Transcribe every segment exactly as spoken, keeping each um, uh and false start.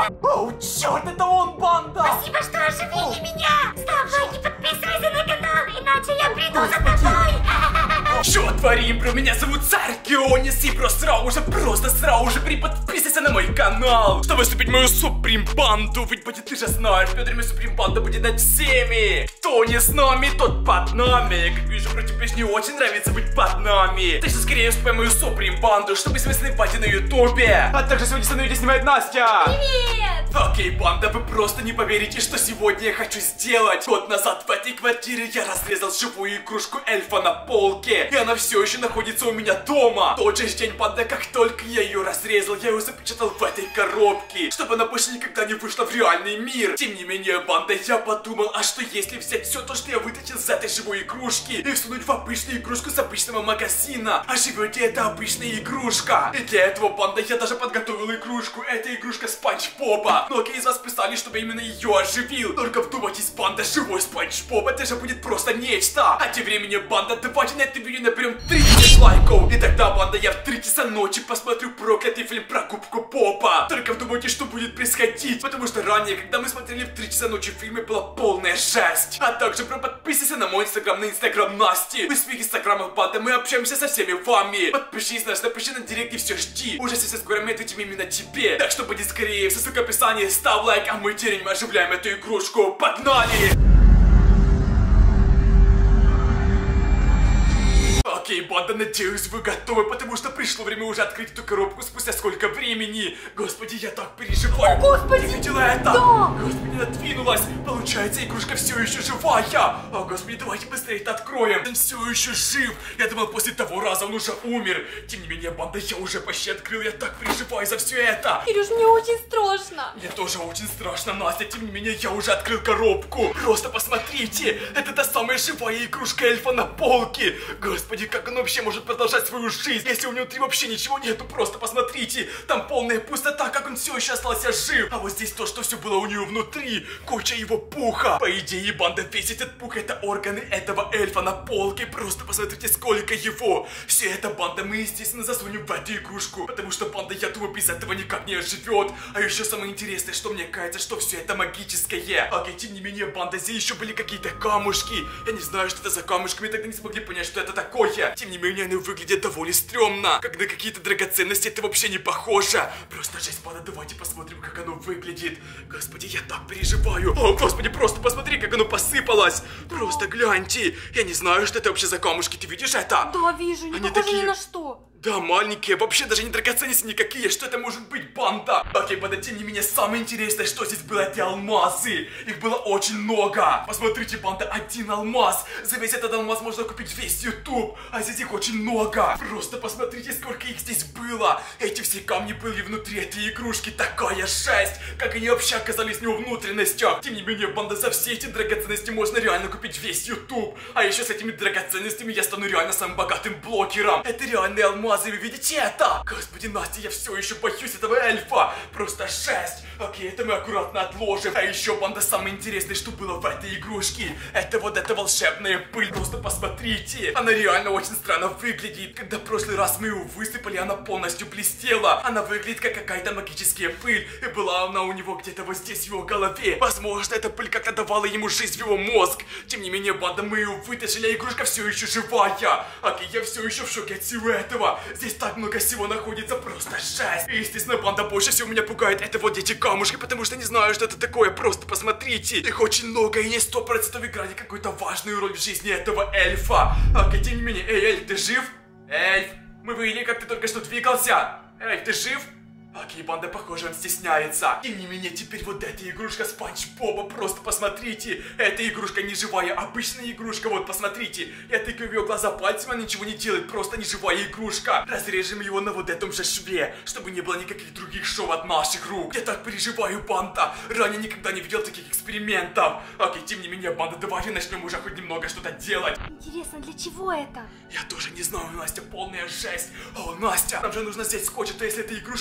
Оу, черт, это он, банда! Спасибо, что оживили меня! Ставь лайк и подписывайся на канал, иначе я приду за тобой! Что творим, бро? Меня зовут Царь Кионис, и бро, сразу же, просто сразу же подписывайся на мой канал, чтобы вступить в мою суприм-банду. Ведь будет, ты же знаешь, Петр, суприм-банда будет над всеми. Кто не с нами, тот под нами. Я как вижу, про тебе не очень нравится быть под нами. Ты же скорее вступай в мою суприм-банду, чтобы смысленной пати на ютубе. А также сегодня со мной здесь снимает Настя. Привет! Окей, банда, вы просто не поверите, что сегодня я хочу сделать. Год назад в этой квартире я разрезал живую игрушку эльфа на полке, и она все еще находится у меня дома. В тот же день, банда, как только я ее разрезал, я ее запечатал в этой коробке, чтобы она больше никогда не вышла в реальный мир. Тем не менее, банда, я подумал, а что если взять все то, что я вытащил из этой живой игрушки, и всунуть в обычную игрушку с обычного магазина? А живете это обычная игрушка. И для этого, банда, я даже подготовил игрушку. Это игрушка Спанч Боба. Многие из вас писали, чтобы именно ее оживил. Только вдумайтесь, банда, живой Спанч Боб, это же будет просто нечто. А тем временем, банда, давайте на это видео наберем тридцать лайков. И тогда, банда, я в три часа ночи посмотрю проклятый фильм про губку Боба. Только вдумайтесь, что будет происходить. Потому что ранее, когда мы смотрели в три часа ночи фильмы, была полная жесть. А также, бро, подписывайся на мой инстаграм, на инстаграм Насти. В своих инстаграмах, банда, мы общаемся со всеми вами. Подпишись на нас, напиши на директ и все жди. Уже сейчас скоро мы ответим именно тебе. Так что будет скорее, все ссылка в описании, ставь лайк, а мы теперь мы оживляем эту игрушку. Погнали! Окей, банда, надеюсь, вы готовы, потому что пришло время уже открыть эту коробку спустя сколько времени. Господи, я так переживаю. О, Господи! Ты видела это? Да! Господи, надвинулась. Получается, игрушка все еще живая. О, Господи, давайте быстрее это откроем. Он все еще жив. Я думал, после того раза он уже умер. Тем не менее, банда, я уже почти открыл. Я так переживаю за все это. Кирюш, мне очень страшно. Мне тоже очень страшно, Настя. Тем не менее, я уже открыл коробку. Просто посмотрите. Это та самая живая игрушка эльфа на полке. Господи, как он вообще может продолжать свою жизнь, если у него внутри вообще ничего нету? Просто посмотрите. Там полная пустота, как он все еще остался жив. А вот здесь то, что все было у него внутри. Куча его пуха. По идее, банда, весь этот пух — это органы этого эльфа на полке. Просто посмотрите, сколько его. Все это, банда, мы, естественно, засунем в эту игрушку. Потому что, банда, я думаю, без этого никак не оживет. А еще самое интересное, что мне кажется, что все это магическое. Окей, тем не менее, банда, здесь еще были какие-то камушки. Я не знаю, что это за камушки. Мы тогда не смогли понять, что это такое. Тем не менее, они выглядят довольно стрёмно. Как на какие-то драгоценности это вообще не похоже. Просто жесть, банда, давайте посмотрим, как оно выглядит. Господи, я так переживаю. О, господи, просто посмотри, как оно посыпалось. Просто гляньте. Я не знаю, что это вообще за камушки. Ты видишь это? Да, вижу, не Они похоже такие... ни на что. Да, маленькие, вообще даже не драгоценности никакие. Что это может быть, банда? Окей, банда, тем не менее, самое интересное, что здесь было, это алмазы. Их было очень много. Посмотрите, банда, один алмаз. За весь этот алмаз можно купить весь ютуб. А здесь их очень много. Просто посмотрите, сколько их здесь было. Эти все камни были внутри этой игрушки. Такая жесть. Как они вообще оказались в него внутренностью. Тем не менее, банда, за все эти драгоценности можно реально купить весь ютуб. А еще с этими драгоценностями я стану реально самым богатым блогером. Это реальные алмазы. Вы видите это? Господи, Настя, я все еще боюсь этого эльфа. Просто жесть. Окей, это мы аккуратно отложим. А еще, банда, самое интересное, что было в этой игрушке. Это вот эта волшебная пыль. Просто посмотрите. Она реально очень странно выглядит. Когда в прошлый раз мы ее высыпали, она полностью блестела. Она выглядит как какая-то магическая пыль. И была она у него где-то вот здесь в его голове. Возможно, эта пыль как-то давала ему жизнь в его мозг. Тем не менее, банда, мы ее вытащили, а игрушка все еще живая. Окей, я все еще в шоке от всего этого. Здесь так много всего находится, просто жесть. И, естественно, банда, больше всего меня пугает это вот эти камушки, потому что не знаю, что это такое. Просто посмотрите. Их очень много, и они сто процентов играли какую-то важную роль в жизни этого эльфа. Окей, тем не менее, эй, эльф, ты жив? Эльф, мы видели, как ты только что двигался. Эльф, ты жив? Окей, банда, похоже, он стесняется. Тем не менее, теперь вот эта игрушка Спанч Боба, просто посмотрите. Эта игрушка не живая, обычная игрушка, вот посмотрите. Я тыкаю в ее глаза пальцем, она ничего не делает, просто не живая игрушка. Разрежем его на вот этом же шве, чтобы не было никаких других шов от наших рук. Я так переживаю, банда. Ранее никогда не видел таких экспериментов. Окей, тем не менее, банда, давайте начнем уже хоть немного что-то делать. Интересно, для чего это? Я тоже не знаю, Настя, полная жесть. О, Настя, нам же нужно взять скотч, а то если эта игрушка оживет,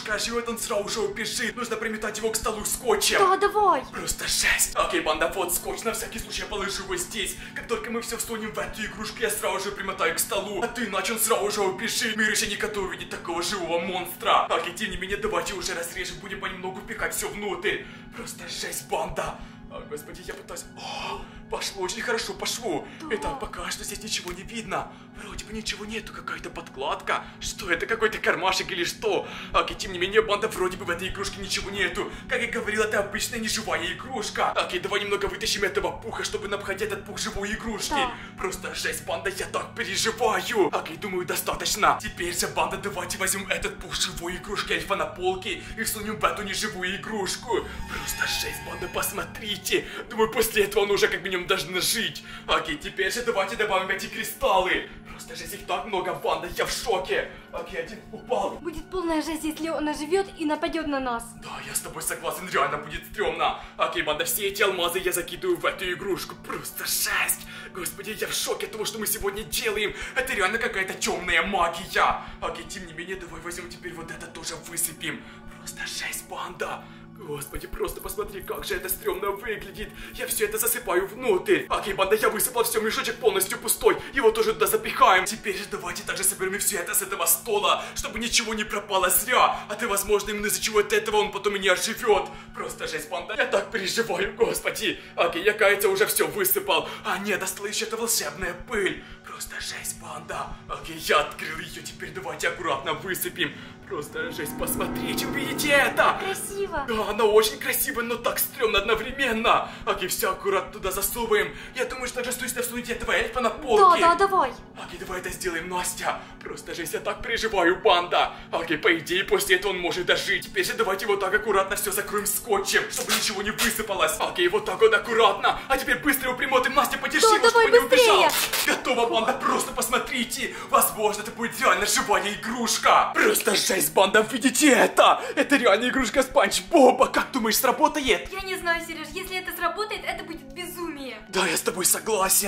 поймет, он сразу же убежит. Нужно приметать его к столу скотчем. Да, давай. Просто жесть. Окей, банда, вот скотч, на всякий случай я положу его здесь. Как только мы все всунем в эту игрушку, я сразу же примотаю к столу. А ты иначе он сразу же убежит. Мир еще не готов видеть такого живого монстра. Окей, тем не менее, давайте уже разрежем, будем понемногу впихать все внутрь. Просто жесть, банда. О, господи, я пытаюсь... О, пошло, очень хорошо, пошло. Да. Итак, пока что здесь ничего не видно. Вроде бы ничего нету, какая-то подкладка. Что это, какой-то кармашек или что? Окей, тем не менее, банда, вроде бы в этой игрушке ничего нету. Как я говорил, это обычная неживая игрушка. Окей, давай немного вытащим этого пуха, чтобы напхать этот пух живой игрушки. Да. Просто жесть, банда, я так переживаю. Окей, думаю, достаточно. Теперь же, банда, давайте возьмем этот пух живой игрушки Эльфа на полке и всунем в эту неживую игрушку. Просто жесть, банда, посмотрите. Думаю, после этого он уже как минимум должен жить. Окей, теперь же давайте добавим эти кристаллы. Просто жесть, их так много, банда, я в шоке. Окей, один упал. Будет полная жесть, если он оживет и нападет на нас. Да, я с тобой согласен, реально будет стрёмно. Окей, банда, все эти алмазы я закидываю в эту игрушку. Просто жесть. Господи, я в шоке от того, что мы сегодня делаем. Это реально какая-то темная магия. Окей, тем не менее, давай возьмем теперь вот это тоже высыпем. Просто жесть, банда. Господи, просто посмотри, как же это стрёмно выглядит. Я все это засыпаю внутрь. Окей, банда, я высыпал все, мешочек полностью пустой. Его тоже туда запихаем. Теперь же давайте также соберем все это с этого стола, чтобы ничего не пропало зря. А ты, возможно, именно из-за чего от этого он потом и не оживет. Просто жесть, банда, я так переживаю, господи. Окей, я, кажется, уже все высыпал. А нет, осталась еще эта волшебная пыль. Просто жесть, банда. Окей, я открыл ее, теперь давайте аккуратно высыпем. Просто жесть, посмотрите, увидите это? Красиво. Да, она очень красивая, но так стрёмно одновременно. Окей, все аккуратно туда засовываем. Я думаю, что даже стоит всунуть этого эльфа на полке. Да, да, давай. Окей, давай это сделаем, Настя. Просто жесть, я так переживаю, банда. Окей, по идее, после этого он может дожить. Теперь же давайте вот так аккуратно все закроем скотчем, чтобы ничего не высыпалось. Окей, вот так вот аккуратно. А теперь быстро его примотаем. Настя, подержи да, его, давай чтобы не быстрее. убежал. Готово, банда, просто посмотрите. Возможно, это будет реально живая игрушка. Просто жесть, банда, видите это? Это реально игрушка Спанч Боба. Как думаешь, сработает? Я не знаю, Сереж, если это сработает, это будет безумие. Да, я с тобой согласен.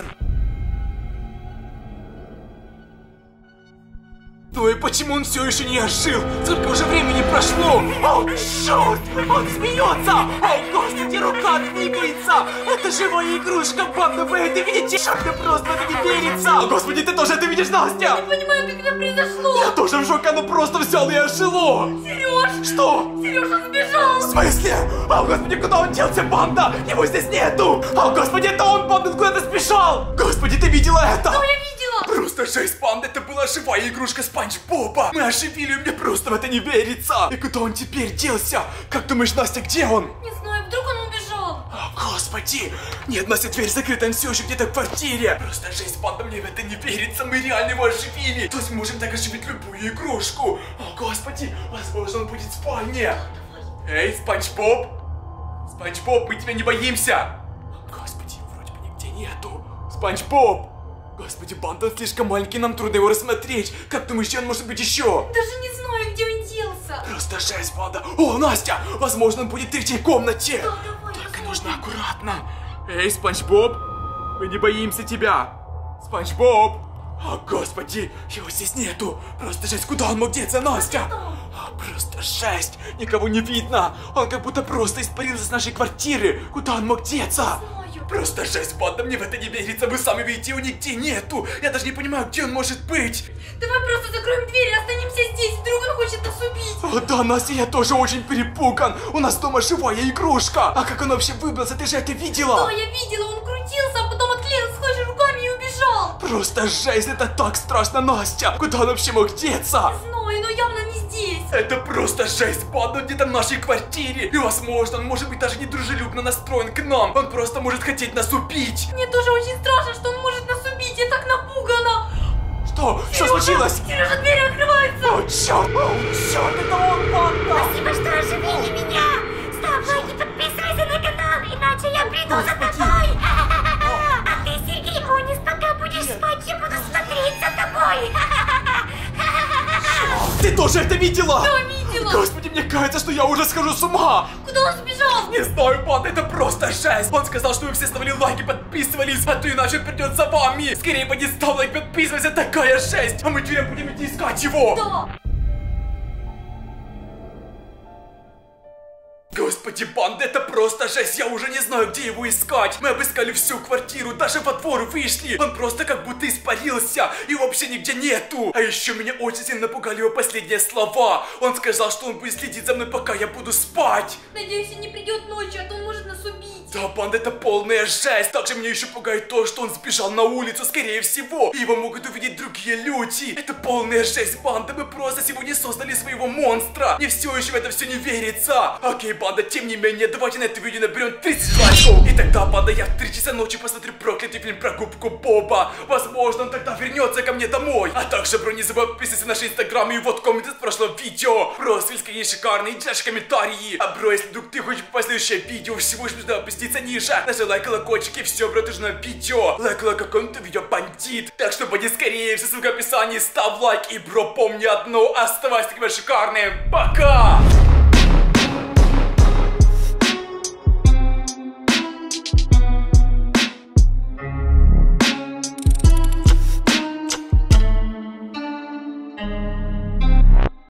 Ну и почему он все еще не ожил? Сколько уже времени прошло? О, черт! Он смеется! О, господи, рука двигается! Это живая игрушка, банда, вы это видите? Черт, мне просто это не верится! О, господи, ты тоже это видишь, Настя? Я не понимаю, как это произошло! Я тоже в шоке, оно просто взяло и ожило! Сереж! Что? Сереж, он сбежал! В смысле? О, господи, куда он делся, банда? Его здесь нету! О, господи, это он, банда, куда-то сбежал! Господи, ты видела это? Да, я видела! Просто жесть, банда, это была живая игрушка Спанч Боба! Мы оживили, мне просто в это не верится! И куда он теперь делся? Как думаешь, Настя, где он? Не знаю, вдруг он убежал? О, господи! Нет, Настя, дверь закрыта, он все еще где-то в квартире! Просто жесть, банда, мне в это не верится, мы реально его оживили! То есть мы можем так оживить любую игрушку! О, господи, возможно, он будет в спальне! Эй, Спанч Боб! Спанч Боб, мы тебя не боимся! О, господи, вроде бы нигде нету! Спанч Боб! Господи, банда, он слишком маленький, нам трудно его рассмотреть. Как думаешь, он может быть еще? Даже не знаю, где он делся. Просто жесть, банда. О, Настя, возможно, он будет в третьей комнате. Да, давай, только нужно аккуратно. Эй, Спанч Боб, мы не боимся тебя. Спанч Боб. О, господи, его здесь нету. Просто жесть, куда он мог деться, Настя? О, просто жесть, никого не видно. Он как будто просто испарился с нашей квартиры. Куда он мог деться? Просто жесть, банда, мне в это не верится, вы сами видите, его нигде нету. Я даже не понимаю, где он может быть. Давай просто закроем дверь и останемся здесь, вдруг он хочет нас убить. О, да, Настя, я тоже очень перепуган. У нас дома живая игрушка. А как он вообще выбрался, ты же это видела? Да, я видела, он крутился, а потом отклеил схожи руками и убежал. Просто жесть, это так страшно, Настя. Куда он вообще мог деться? Не знаю, но явно не здесь. Это просто жесть, банда, где-то в нашей квартире. И возможно, он может быть даже не дружелюбно настроен к нам. Он просто может хотеть нас убить. Мне тоже очень страшно, что он может нас убить. Я так напугана. Что? Сережа, что случилось? Сережа, дверь открывается. О, черт, о, черт, это он, банда. Спасибо, что оживили меня. Ставь лайк и подписывайся на канал, иначе я приду за тобой. А ты, Сергей Унис, пока будешь спать, я буду смотреть за тобой. Ты тоже это видела? Да, видела. Господи, мне кажется, что я уже схожу с ума. Куда он сбежал? Не знаю, банда, это просто жесть. Он сказал, что вы все ставили лайки, подписывались, а то иначе он придет за вами. Скорее поди ставь лайк, подписывайся, такая жесть. А мы теперь будем идти искать его. Да. Господи, банда, это просто жесть, я уже не знаю, где его искать. Мы обыскали всю квартиру, даже во двор вышли. Он просто как будто испарился, и вообще нигде нету. А еще меня очень сильно напугали его последние слова. Он сказал, что он будет следить за мной, пока я буду спать. Надеюсь, он не придет ночью, а то он может нас убить. Да, банда, это полная жесть. Также меня еще пугает то, что он сбежал на улицу, скорее всего. И его могут увидеть другие люди. Это полная жесть, банда. Мы просто сегодня создали своего монстра. Мне все еще в это все не верится. Окей, банда, тем не менее, давайте на это видео наберем тридцать лайков. И тогда, банда, я в три часа ночи посмотрю проклятый фильм про губку Боба. Возможно, он тогда вернется ко мне домой. А также, бро, не забывай подписываться на наш инстаграм и вот комменты с прошлого видео. Просто скажи шикарные и чашь комментарии. А, бро, если вдруг ты хочешь попасть в следующее видео, всего лишь нужно опуститься ниже. Нажи лайк, колокольчик и все, бро, ты же на видео. Лайк, лайк, какое-то видео бандит. Так что, поди скорее, все ссылка в описании, ставь лайк. И, бро, помни одно, оставайся таким шикарным. Пока!